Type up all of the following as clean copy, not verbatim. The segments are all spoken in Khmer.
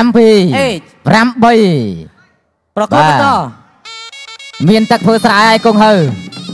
7 เอ๊ะ 8 ប្រកបបន្តមានទឹកធ្វើស្រែឲ្យគង់ហើ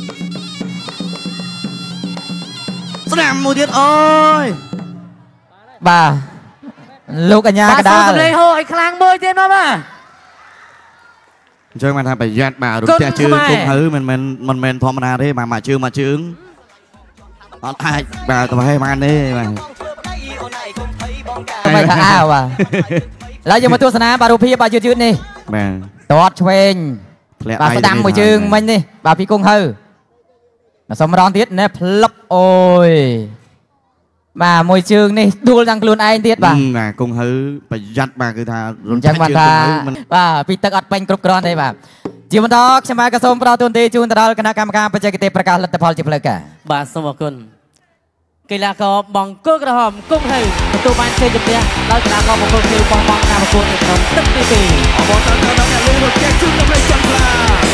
ស្នាមមួយទៀតអូយបាទលោកអញ្ញាបាទកដាសូមលសម្លេងហូរឲ្យខ្លាំងមួយទៀតមកបាទអញ្ចឹងបានថាប្រយ័ត្នបាទរំទះជើងគុំហើមិនមែនធម្មតាទេបាទមកជើងអត់អាចបាទទៅឲ្យបានទេបាទទៅថាអាវបាទឡើយយើងមកទស្សនាបាទរូបភាពបាទយឺតនេះបាទតតឆ្វេងធ្លាក់បាទស្ដាំមួយជើងមិញនេះបាទពីគង់ហើសុំម្ដងទៀតណែផ្លឹបអូយបាទមួយជើងនេះដួលទាំងខ្លួនឯងទៀតបាទបាទគង់ហៅប្រយ័ត្នបាទគឺថាអញ្ចឹងបានថាបាទពីទឹកអត់ពេញគ្រប់គ្រាន់ទេបាទជាបន្តខ្ញុំបាទក៏សូមផ្ដល់ទូនទីជូនទៅដល់គណៈកម្មការបច្ចេកទេសប្រកាសលទ្ធផលជាផ្លូវការបាទសូមអរគុណកីឡាករបង្គោលក្រហមគង់ហៅទទួលបានជ័យជំនះដោយកីឡាករបង្គោលខៀវបោះបង់ការប្រកួតនៅក្នុងទឹកទី2 អបអរសាទរដល់អ្នកលេងរត់ចេះជូនដើម្បីចន្ទឡា